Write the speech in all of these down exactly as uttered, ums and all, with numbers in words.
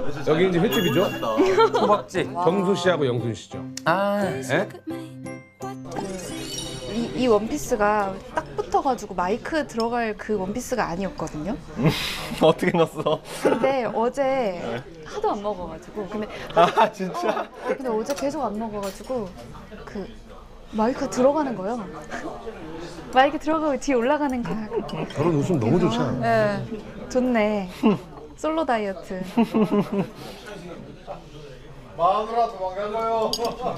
여기 이제 횟집이죠? 호박집. 경수 씨하고 영순 씨죠. 아, 예? 이, 이 원피스가 딱 붙어가지고 마이크 들어갈 그 원피스가 아니었거든요. 어떻게 넣었어? 근데 어제 하도 안 먹어가지고 근데 아, 진짜? 근데 어제 계속 안 먹어가지고 그 마이크가 들어가는 거예요. 마이크 들어가고 뒤에 올라가는 거야. 저런 웃음 너무 좋지 않아? 네, 좋네. 솔로 다이어트. 마누라 도망가고요.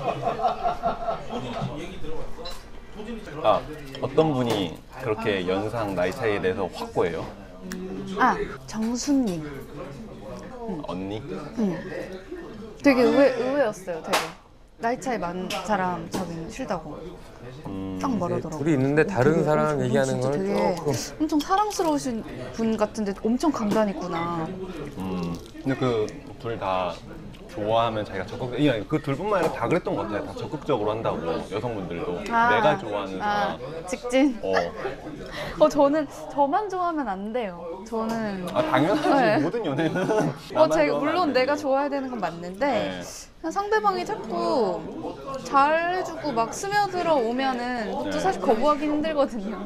아, 어떤 분이 그렇게 연상 나이 차이에 대해서 확고해요? 아, 정수님. 언니? 응. 되게 의외, 의외였어요, 되게. 나이 차이 많은 사람 저기는 싫다고. 음, 딱 말하더라고요. 둘이 있는데 다른 되게 사람 엄청- 얘기하는 진짜 건 되게 조금. 엄청 사랑스러우신 분 같은데 엄청 강단 있구나. 음, 근데 그 둘 다 좋아하면 자기가 적극, 그 둘뿐만 아니라 다 그랬던 것 같아요. 다 적극적으로 한다고, 여성분들도. 아, 내가 좋아하는 아, 사람. 직진. 어. 어, 저는 저만 좋아하면 안 돼요. 저는 아, 당연하지. 네. 모든 연애는. 어, 나만 제가 좋아하면 물론 안 내가 되지. 좋아야 되는 건 맞는데 네. 그냥 상대방이 자꾸 잘해주고 막 스며들어 오면은 또 네. 사실 거부하기 힘들거든요.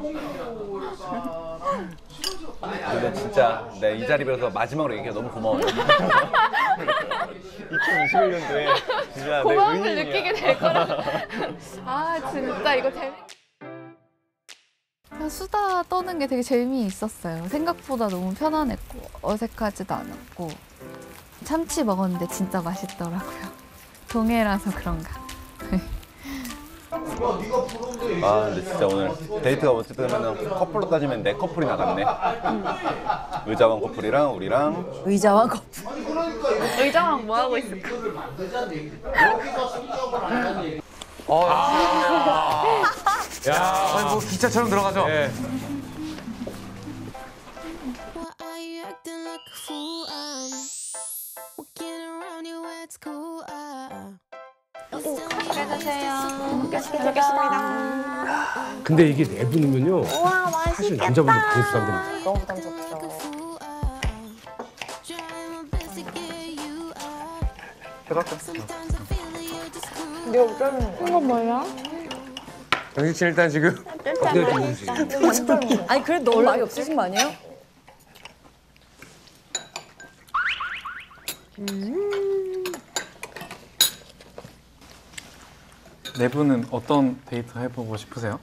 근데 진짜 내 이 자리 빌어서 마지막으로 얘기해 너무 고마워요. 이천이십일 년도에 진짜 내 고마움을 은인이야. 느끼게 될 거라. 아 진짜 이거 재밌. 그냥 수다 떠는 게 되게 재미있었어요. 생각보다 너무 편안했고 어색하지도 않았고 참치 먹었는데 진짜 맛있더라고요. 동해라서 그런가. 아 근데 진짜 오늘 데이트가 어쨌든 하면 커플로 따지면 네 커플이 나갔네. 의자왕 커플이랑 우리랑 의자와 커플. 의자랑 뭐 하고 있을까? 야, 아니 뭐 기차처럼 들어가죠. 예. Why are you acting like a fool? I'm walking around you where it's cool. Uh. 근데 이게 네 분이면요. 사실 남자분들 많이 부담됩니다. 너무 부담스럽죠. 이거 뭐야? 영식 씨 일단 지금 어떻게 좀 모르시죠? 아니 그래도 너무 많이 없으신 거 아니에요? 네 분은 어떤 데이트 해보고 싶으세요?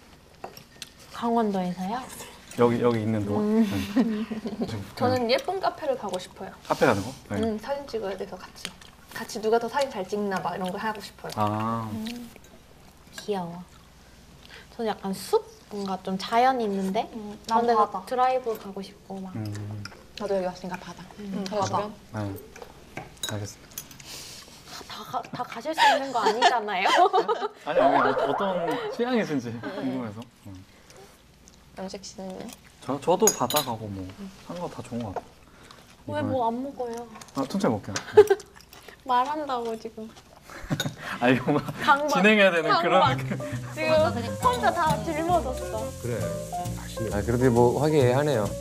강원도에서요? 여기 여기 있는 동안? 네. 저는 예쁜 카페를 가고 싶어요. 카페 가는 거? 네. 음, 사진 찍어야 돼서 같이. 같이 누가 더 사진 잘 찍나 막 이런 거 하고 싶어요. 아, 귀여워. 저는 약간 숲? 뭔가 좀 자연이 있는데 난 그런 데서 바다. 드라이브 가고 싶고 막. 음, 나도 여기 왔으니까 바다. 음, 바다. 네. 알겠습니다. 다, 가, 다 가실 수 있는 거 아니잖아요. 아니 아니 어, 어떤 취향이신지 궁금해서. 음. 영식 씨는요? 저 저도 바다 가고 뭐 하는 거 다 좋은 것 같아요. 왜 뭐 안 먹어요? 아, 천천히 먹게요. 말한다고 지금. 아 이거 막 강박. 진행해야 되는 강박. 그런 느낌. 지금 혼자 다 짊어졌어. 그래. 맛있네. 아 그래도 뭐 화기애애하네요.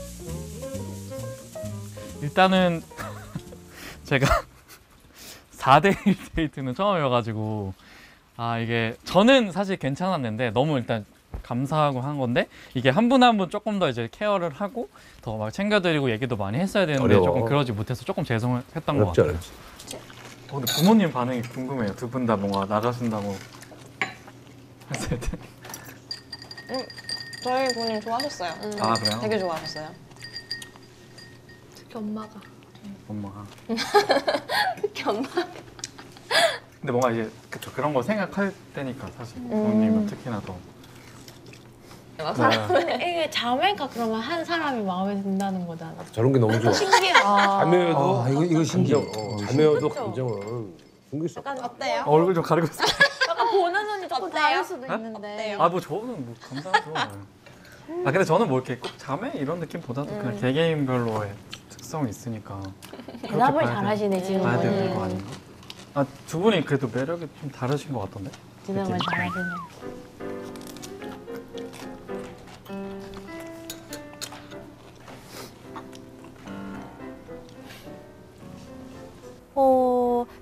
일단은 제가 사 대 일 데이트는 처음이어가지고 아 이게 저는 사실 괜찮았는데 너무 일단 감사하고 한 건데 이게 한 분 한 분 조금 더 이제 케어를 하고 더 막 챙겨드리고 얘기도 많이 했어야 되는데 어려워. 조금 그러지 못해서 조금 죄송했던 것 어렵지 같아요. 어렵지. 어, 근데 부모님 반응이 궁금해요. 두 분 다 뭔가 나가신다고 했을 때. 저희 부모님 좋아하셨어요. 아 그래요? 되게 좋아하셨어요. 특히 엄마가. 엄마가. 특히 엄마가. 근데 뭔가 이제 그쵸, 그런 거 생각할 때니까 사실 부모님은 특히나 더. 네. 이게 자매가 그러면 한 사람이 마음에 든다는 거잖아. 저런 게 너무 좋아. 신기해. 자매여도 아, 이거 이거 신기해. 감정, 어, 자매여도 감정은 숨길 수 없어. 어때요? 어, 얼굴 좀 가리고 있어. 약간 보는 눈이 조금 어때요? 다를 수도 네? 있는데. 아 뭐 저는 뭐 감사하죠. 아 근데 저는 뭐 이렇게 꼭 자매 이런 느낌보다도 음. 그냥 개개인별로의 특성이 있으니까 대답을 그렇게 봐야 잘하시네 돼- 지금. 봐야 되는 거 아닌가? 아 두 분이 그래도 매력이 좀 다르신 것 같던데? 대답을 느낌이. 잘하시네.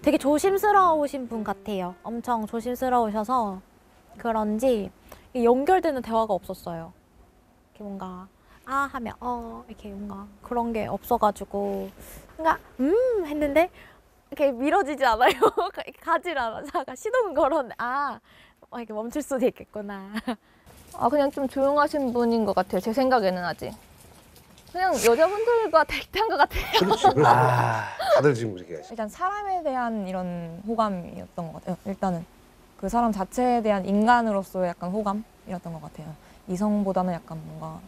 되게 조심스러우신 분 같아요. 엄청 조심스러우셔서 그런지 연결되는 대화가 없었어요. 이렇게 뭔가 아 하면 어 이렇게 뭔가 그런 게 없어가지고 뭔가 음 했는데 이렇게 미뤄지지 않아요. 가질 않아. 자가 시동은 걸었는데 아 이렇게 멈출 수도 있겠구나. 아 그냥 좀 조용하신 분인 것 같아요. 제 생각에는 아직. 그냥 여자분들과 데이트한 것 같아요. 그렇지, 그렇지. 다들 지금 그렇게 하시. 일단 사람에 대한 이런 호감이었던 것 같아요. 일단은 그 사람 자체에 대한 인간으로서의 약간 호감이었던 것 같아요. 이성보다는 약간 뭔가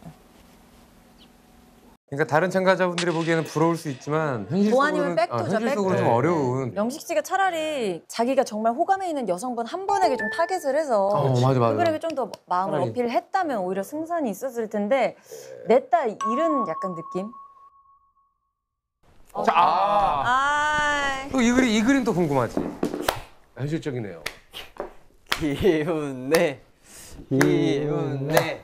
그러니까 다른 참가자분들이 보기에는 부러울 수 있지만 현실적으로는 보아님은 백도죠, 아, 현실적으로 백도. 좀 어려운. 영식 씨가 차라리 자기가 정말 호감에 있는 여성분 한 분에게 좀 타겟을 해서 어, 맞아, 맞아. 그분에게 좀 더 마음을 차라리. 어필을 했다면 오히려 승산이 있었을 텐데 냈다 이런 약간 느낌? 자, 아. 아, 또 이 그림 이 그림도 궁금하지. 현실적이네요. 기운내 기운내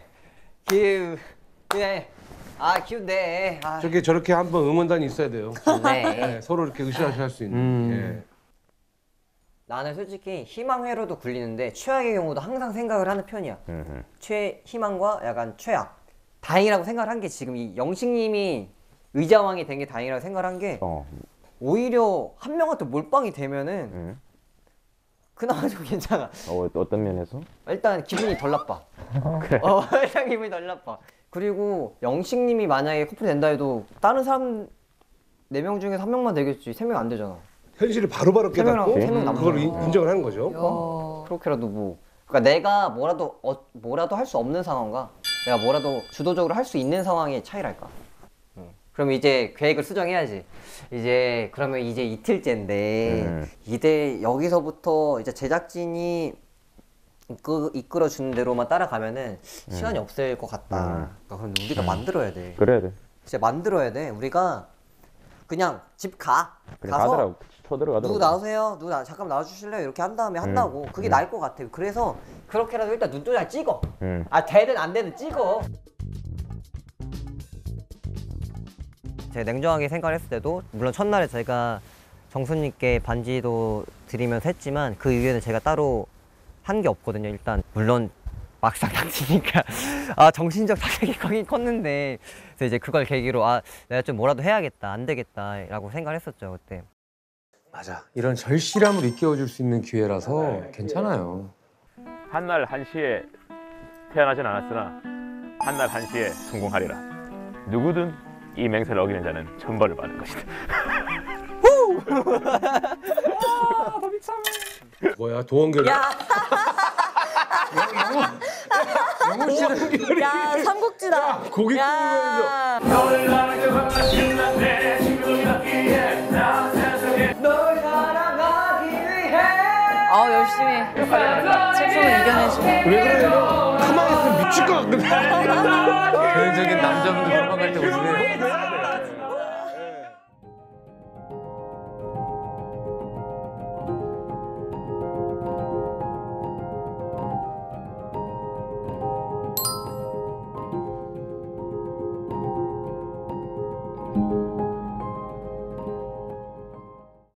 기운내 아 기운내 아 저게 저렇게 한번 응원단이 있어야 돼요. 네. 네, 서로 이렇게 으쌰으쌰 할 수 있는. 음. 예. 나는 솔직히 희망회로도 굴리는데 최악의 경우도 항상 생각을 하는 편이야. 최 희망과 약간 최악 다행이라고 생각을 한 게 지금 이 영식님이 의자왕이 된 게 다행이라고 생각을 한 게 어. 오히려 한 명한테 몰빵이 되면은 음. 그나마 좀 괜찮아. 어, 어떤 면에서? 일단 기분이 덜 나빠. 그래. 어, 일단 기분이 덜 나빠. 그리고 영식님이 만약에 커플이 된다 해도 다른 사람 네 명 중에서 한 명만 되겠지. 세 명 안 되잖아. 현실을 바로바로 세 명이랑 깨닫고 세 명 남잖아. 그걸 인- 인정을 하는 거죠. 어, 그렇게라도 뭐. 그러니까 내가 뭐라도 어, 뭐라도 할 수 없는 상황과 내가 뭐라도 주도적으로 할 수 있는 상황의 차이랄까. 응. 그럼 이제 계획을 수정해야지. 이제 그러면 이제 이틀째인데 음. 이제 여기서부터 이제 제작진이 이끌, 이끌어 주는 대로만 따라가면은 시간이 없을 것 같다. 음. 그러니까 그럼 우리가 만들어야 돼. 그래야 돼. 진짜 만들어야 돼. 우리가 그냥 집 가. 그래, 가서 가더라고. 쳐들어가더라고. 누구 나오세요? 누구 나, 잠깐 나와주실래요? 이렇게 한 다음에 한다고. 음. 그게 음. 나을 것 같아. 그래서 그렇게라도 일단 눈도장 찍어. 음. 아 되든 안 되든 찍어. 제가 냉정하게 생각을 했을 때도 물론 첫날에 제가 정수님께 반지도 드리면서 했지만 그 이후에는 제가 따로 한 게 없거든요. 일단 물론 막상 당치니까 아 정신적 타격이 거긴 컸는데 그래서 이제 그걸 계기로 아 내가 좀 뭐라도 해야겠다 안 되겠다라고 생각을 했었죠 그때. 맞아. 이런 절실함을 일깨워줄 수 있는 기회라서 괜찮아요. 한날 한시에 태어나진 않았으나 한날 한시에 성공하리라. 누구든 이 맹세를 어기는 자는 천벌을 받을 것이다. 뭐야 도원결. 야, 영호 씨는 야 삼국지다. 고기 야, 널 사랑하기 위해 아 열심히 슬픔을 이겨내시네. 왜 그래요? 가만히 있으면 미칠 것 같은데. 개인적인 남자분들 몰빵할 때 오시네요.